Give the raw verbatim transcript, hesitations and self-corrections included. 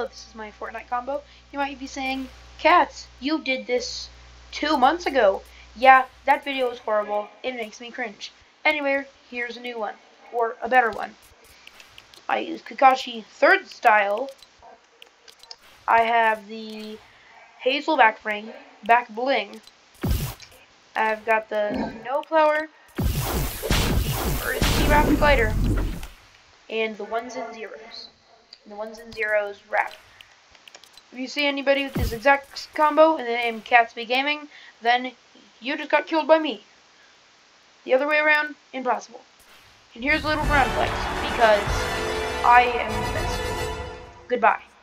this is my Fortnite combo. You might be saying, Cats, you did this two months ago. Yeah, that video was horrible. It makes me cringe. Anyway, here's a new one, or a better one. I use Kakashi third style. I have the Hazel back ring, back bling. I've got the Snowflower, Earthy Rapid Glider, and the ones and zeros. And the ones and zeros wrap. If you see anybody with this exact combo and the name Catsby Gaming, then you just got killed by me. The other way around, impossible. And here's a little round flex, because I am the best. Goodbye.